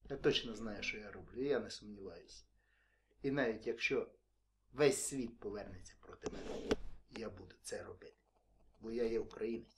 Я точно знаю, що я роблю, і я не сумніваюся. І навіть якщо весь світ повернеться проти мене, я буду це робити. Бо я є українець.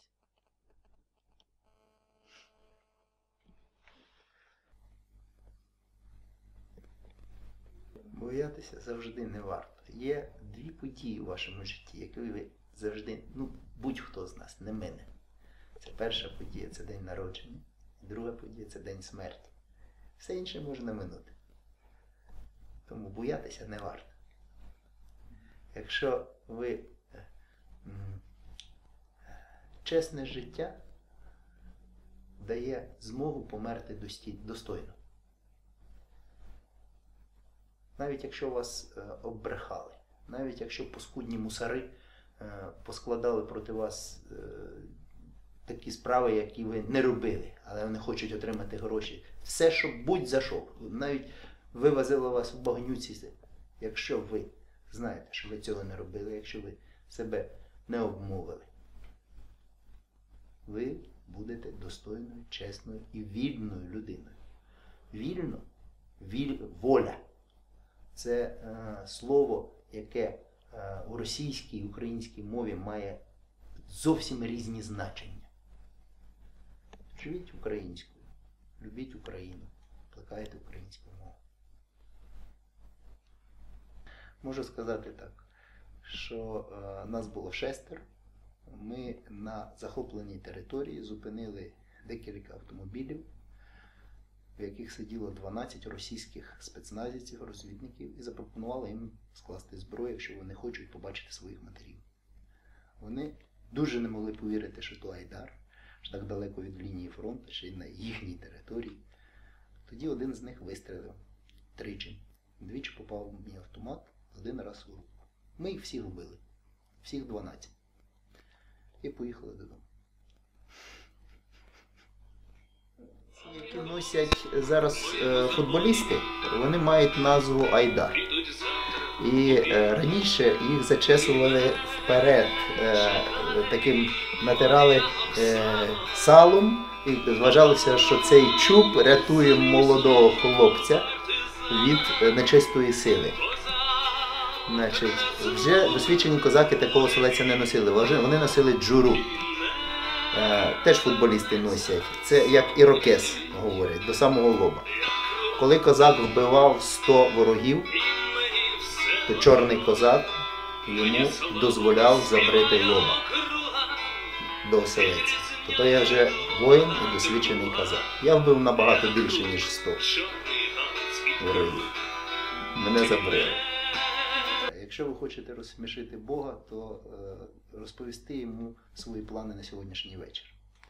Боятися завжди не варто. Є дві події у вашому житті, які ви завжди, будь-хто з нас, не мене. Це перша подія, це день народження. Друга подія, це день смерті. Все інше можна минути. Тому боятися не варто. Якщо ви чесне життя дає змогу померти достойно. Навіть якщо вас оббрехали, навіть якщо паскудні мусари поскладали проти вас такі справи, які ви не робили, але вони хочуть отримати гроші. Все, що будь-за що. Навіть вивозили вас в багнюці. Якщо ви знаєте, що ви цього не робили, якщо ви себе не обмовили, ви будете достойною, чесною і вільною людиною. Вільно, воля. Це слово, яке у російській і українській мові має зовсім різні значення. Живіть українською, любіть Україну, плекайте українську мову. Можу сказати так, що нас було 6. Ми на захопленій території зупинили декілька автомобілів, в яких сиділо 12 російських спецназівців, розвідників, і запропонували їм скласти зброю, якщо вони хочуть побачити своїх матерів. Вони дуже не могли повірити, що то Айдар, що так далеко від лінії фронту, ще й на їхній території. Тоді один з них вистрелив тричі. Двічі попав в мій автомат, один раз у руку. Ми їх всіх вбили. Всіх 12. І поїхали додому. Які носять зараз футболісти, вони мають назву Айдар. І раніше їх зачесували вперед, таким натирали салом, і вважалося, що цей чуб рятує молодого хлопця від нечистої сили. Значить, вже досвідчені козаки такого селеця не носили, вони носили джуру. Теж футболісти носять. Це як ірокез, говорять, до самого лоба. Коли козак вбивав 100 ворогів, то чорний козак йому дозволяв забрити лоба до оселедця. Тобто я вже воїн і досвідчений козак. Я вбив набагато більше, ніж 100 ворогів. Мене забрили. Якщо ви хочете розсмішити Бога, то розповісти йому свої плани на сьогоднішній вечір.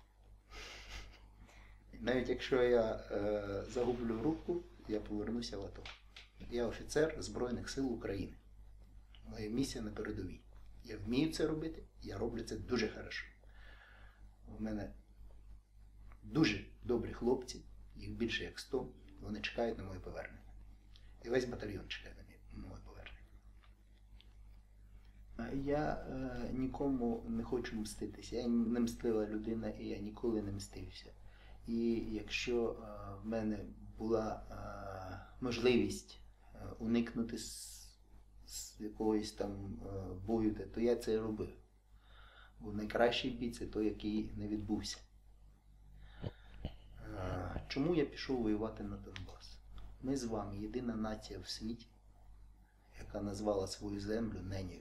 Навіть якщо я загублю руку, я повернуся в АТО. Я офіцер Збройних сил України. Моя місія на передовій. Я вмію це робити, я роблю це дуже хорошо. У мене дуже добрі хлопці, їх більше як 100, вони чекають на моє повернення. І весь батальйон чекає на моє повернення. Я нікому не хочу мститися. Я не мстила людина, і я ніколи не мстився. І якщо в мене була можливість уникнути з якогось там бою, то я це робив. Бо найкращий бій – це той, який не відбувся. Чому я пішов воювати на Донбас? Ми з вами єдина нація в світі, яка назвала свою землю ненею.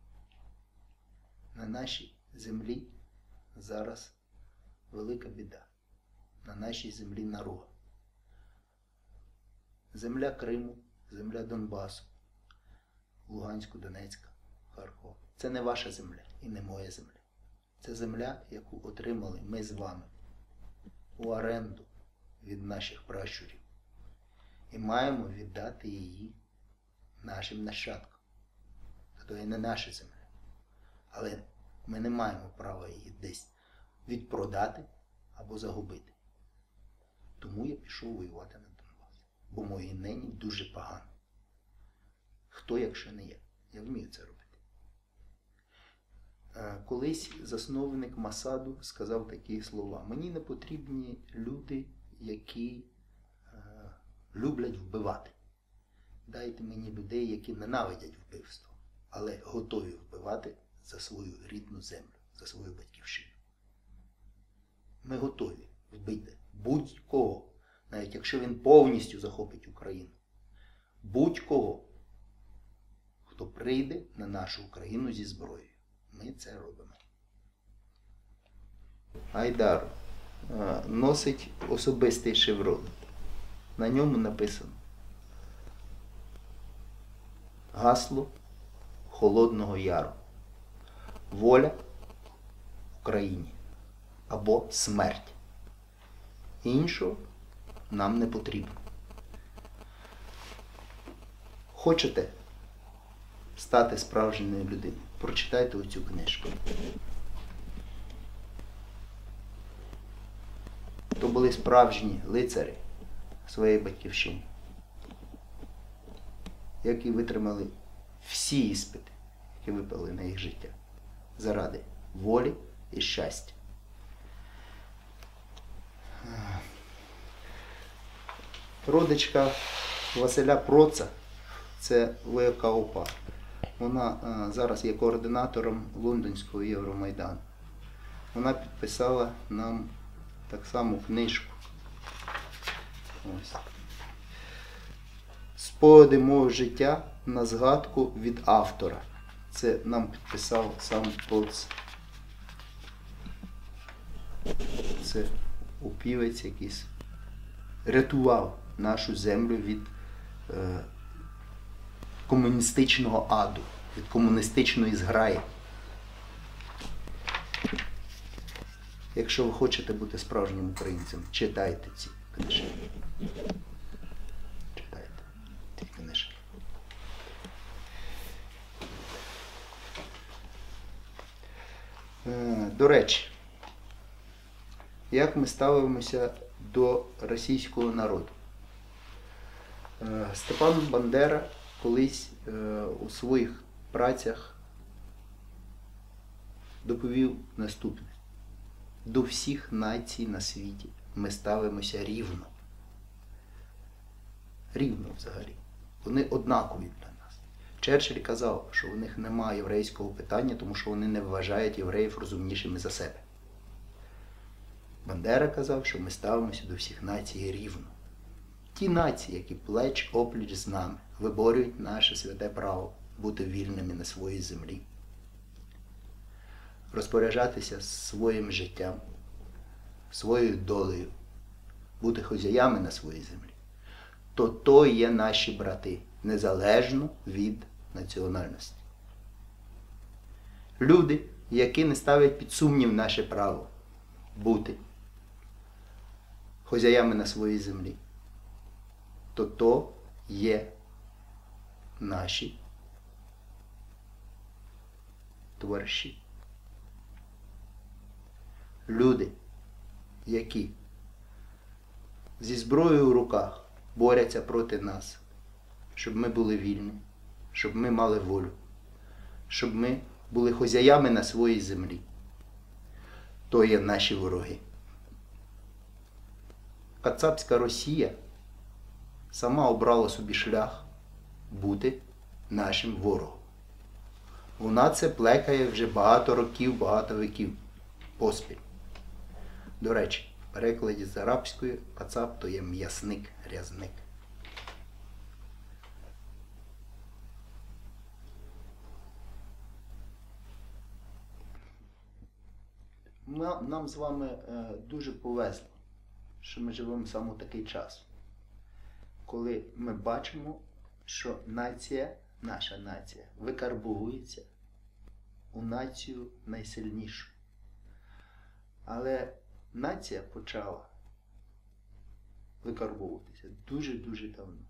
На нашій землі зараз велика біда. На нашій землі наруга. Земля Криму, земля Донбасу, Луганську, Донецька, Харкова. Це не ваша земля і не моя земля. Це земля, яку отримали ми з вами у оренду від наших пращурів. І маємо віддати її нашим нащадкам. Тобто і не наша земля. Але ми не маємо права її десь відпродати або загубити. Тому я пішов воювати на Донбас. Бо моїй нені дуже погано. Хто, якщо не я? Я вмію це робити. Колись засновник Масаду сказав такі слова. Мені не потрібні люди, які люблять вбивати. Дайте мені людей, які ненавидять вбивство, але готові вбивати за свою рідну землю, за свою батьківщину. Ми готові вбити будь-кого, навіть якщо він повністю захопить Україну. Будь-кого, хто прийде на нашу Україну зі зброєю. Ми це робимо. Айдар носить особистий шеврон. На ньому написано гасло Холодного Яру. Воля Україні або смерть. Іншого нам не потрібно. Хочете стати справжньою людиною? Прочитайте оцю книжку. То були справжні лицарі своєї батьківщини, які витримали всі іспити, які випали на їх життя, заради волі і щастя. Родичка Василя Проца, це вояка УПА. Вона зараз є координатором Лондонського Євромайдану. Вона підписала нам так само книжку. Ось. Спогади мого життя на згадку від автора. Це нам підписав сам Проц. Це упівець якийсь. Рятував нашу землю від комуністичного аду, від комуністичної зграї. Якщо ви хочете бути справжнім українцем, читайте ці книжки. Читайте ці книжки. До речі, як ми ставимося до російського народу? Степан Бандера колись у своїх працях доповів наступне. До всіх націй на світі ми ставимося рівно. Рівно взагалі. Вони однакові для нас. Черчилль казав, що у них немає єврейського питання, тому що вони не вважають євреїв розумнішими за себе. Бандера казав, що ми ставимося до всіх націй рівно. Ті нації, які плеч-опліч з нами, виборюють наше святе право бути вільними на своїй землі, розпоряджатися своїм життям, своєю долею, бути хазяями на своїй землі, то є наші брати, незалежно від національності. Люди, які не ставлять під сумнів наше право бути хазяями на своїй землі, то є наші товариші. Люди, які зі зброєю в руках борються проти нас, щоб ми були вільні, щоб ми мали волю, щоб ми були хазяями на своїй землі, то є наші вороги. Кацапська Росія сама обрала собі шлях бути нашим ворогом. Вона це плекає вже багато років, багато віків поспіль. До речі, в перекладі з арабської кацап то є м'ясник, рязник. Нам з вами дуже повезло, що ми живемо саме у такий час, коли ми бачимо, що нація, наша нація, викарбовується у націю найсильнішу. Але нація почала викарбовуватися дуже-дуже давно.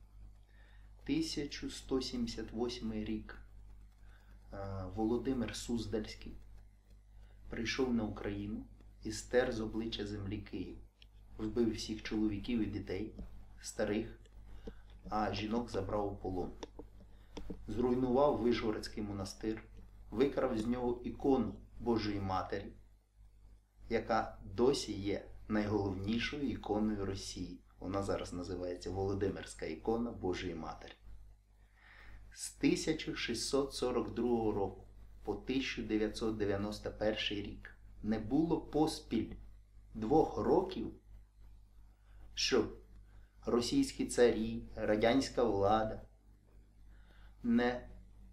1178 рік Володимир Суздальський прийшов на Україну і стер з обличчя землі Київ. Вбив всіх чоловіків і дітей, старих, а жінок забрав у полон. Зруйнував Вишгородський монастир, викрав з нього ікону Божої Матері, яка досі є найголовнішою іконою Росії. Вона зараз називається Володимирська ікона Божої Матері. З 1642 року по 1991 рік не було поспіль 2 років, щоб російські царі, радянська влада не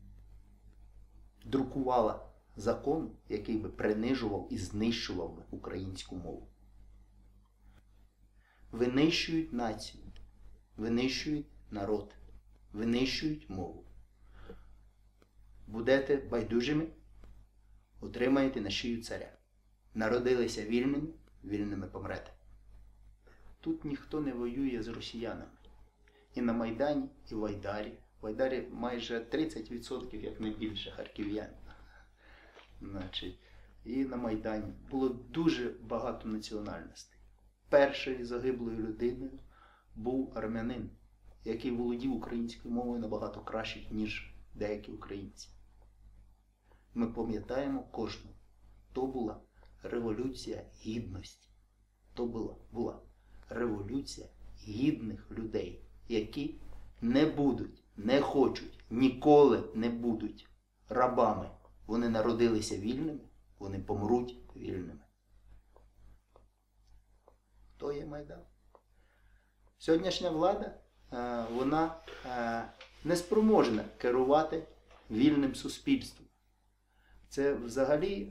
друкувала закон, який би принижував і знищував би українську мову. Винищують націю, винищують народ, винищують мову. Будете байдужими, отримаєте на шию царя. Народилися вільними, вільними помрете. Тут ніхто не воює з росіянами. І на Майдані, і в Айдарі. В Айдарі майже 30%, як не більше, харків'ян. І на Майдані було дуже багато національностей. Першою загиблою людиною був армянин, який володів українською мовою набагато краще, ніж деякі українці. Ми пам'ятаємо кожного. То була революція гідності. То була революція гідних людей, які не будуть, не хочуть, ніколи не будуть рабами. Вони народилися вільними, вони помруть вільними. То є Майдан. Сьогоднішня влада, вона неспроможна керувати вільним суспільством. Це взагалі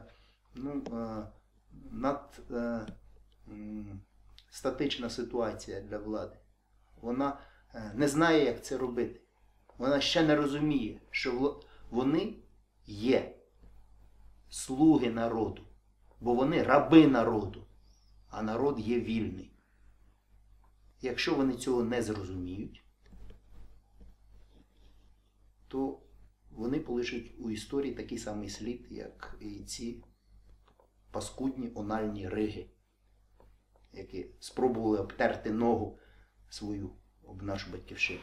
статична ситуація для влади. Вона не знає, як це робити. Вона ще не розуміє, що вони є слуги народу, бо вони раби народу, а народ є вільний. Якщо вони цього не зрозуміють, то вони полишать у історії такий самий слід, як і ці паскудні ональні риги, які спробували обтерти ногу свою об нашу батьківщину.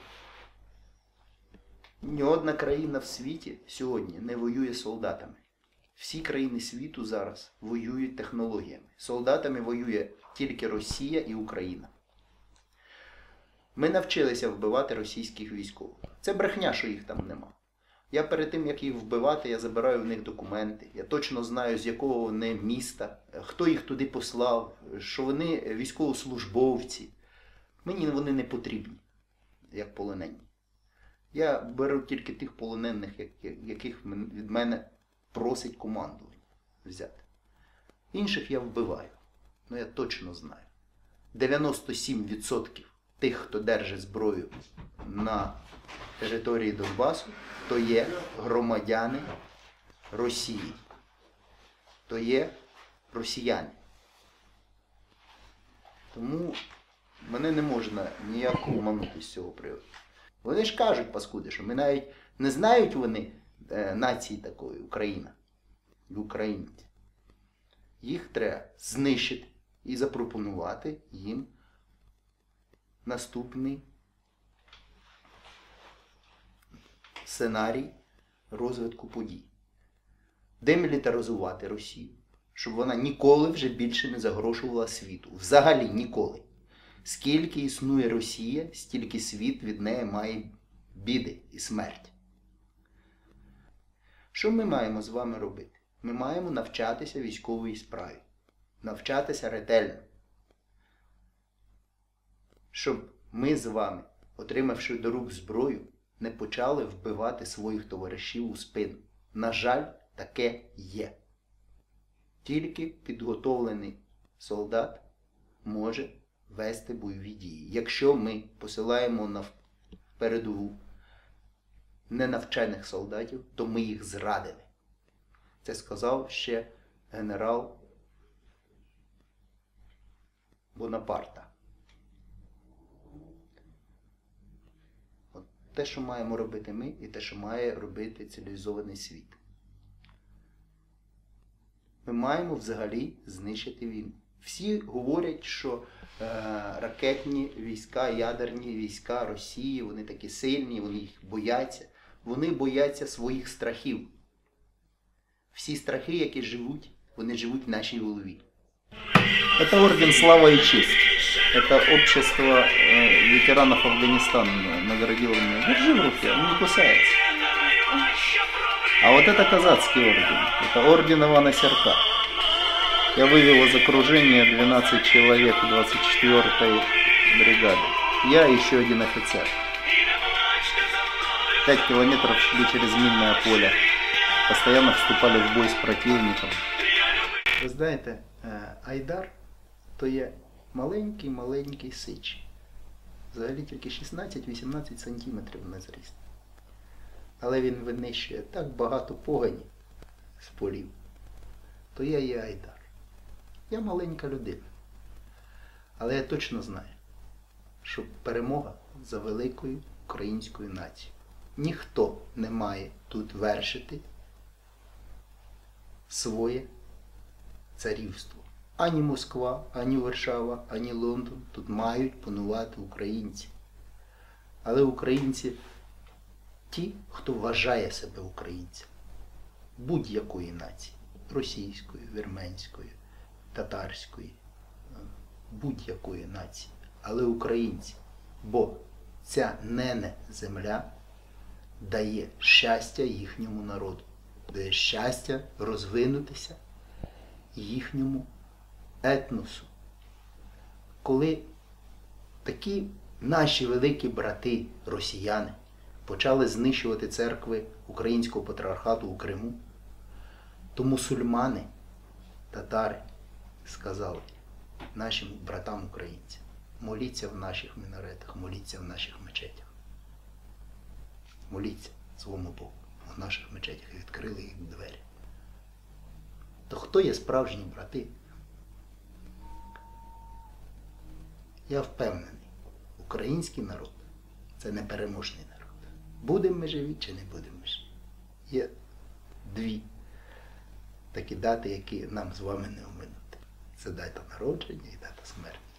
Ні одна країна в світі сьогодні не воює солдатами. Всі країни світу зараз воюють технологіями. Солдатами воює тільки Росія і Україна. Ми навчилися вбивати російських військових. Це брехня, що їх там нема. Я перед тим, як їх вбивати, я забираю в них документи. Я точно знаю, з якого вони міста, хто їх туди послав, що вони військовослужбовці. Мені вони не потрібні, як полонені. Я беру тільки тих полонених, яких від мене просить командування взяти. Інших я вбиваю. Ну я точно знаю. 97% тих, хто держить зброю на території Донбасу, то є громадяни Росії. То є росіяни. Тому мене не можна ніяк обманути з цього приводу. Вони ж кажуть, паскуди, що ми навіть не знають вони нації такої, Україна і українці. Їх треба знищити і запропонувати їм наступний сценарій розвитку подій. Демілітаризувати Росію, щоб вона ніколи вже більше не загрожувала світу. Взагалі ніколи. Скільки існує Росія, стільки світ від неї має біди і смерть. Що ми маємо з вами робити? Ми маємо навчатися військовій справі. Навчатися ретельно. Щоб ми з вами, отримавши до рук зброю, не почали вбивати своїх товаришів у спину. На жаль, таке є. Тільки підготовлений солдат може вести бойові дії. Якщо ми посилаємо на передову ненавчених солдатів, то ми їх зрадили. Це сказав ще генерал Бонапарта. От те, що маємо робити ми, і те, що має робити цивілізований світ. Ми маємо взагалі знищити війну. Всі говорять, що ракетні війська, ядерні війська Росії, вони такі сильні, вони їх бояться. Вони бояться своїх страхів. Всі страхи, які живуть, вони живуть в нашій голові. Це орден «Слава і честь». Это общество ветеранов Афганистана наградило меня. Держи в руке, он не кусается. А вот это казацкий орден. Это орден Ивана Серка. Я вывел из окружения 12 человек 24-й бригады. Я и еще один офицер. 5 километров шли через минное поле. Постоянно вступали в бой с противником. Ви знаєте, Айдар то є маленький сич. Взагалі тільки 16-18 сантиметрів на зріст. Але він винищує так багато поганів з полів. То я є Айдар. Я маленька людина. Але я точно знаю, що перемога за великою українською нацією. Ніхто не має тут вершити своє царівство. Ані Москва, ані Варшава, ані Лондон тут мають панувати українці. Але українці ті, хто вважає себе українцем. Будь-якої нації. Російської, вірменської, татарської, будь-якої нації. Але українці. Бо ця нене земля дає щастя їхньому народу. Дає щастя розвинутися їхньому етносу. Коли такі наші великі брати, росіяни, почали знищувати церкви Українського патріархату у Криму, то мусульмани, татари сказали нашим братам українцям: моліться в наших мінаретах, моліться в наших мечетях. Моліться своєму Богу. В наших мечетях відкрили їх двері. То хто є справжні брати? Я впевнений, український народ – це непереможний народ. Будемо ми живі чи не будемо ми живі? Є дві такі дати, які нам з вами не оминути. Це дата народження і дата смерті.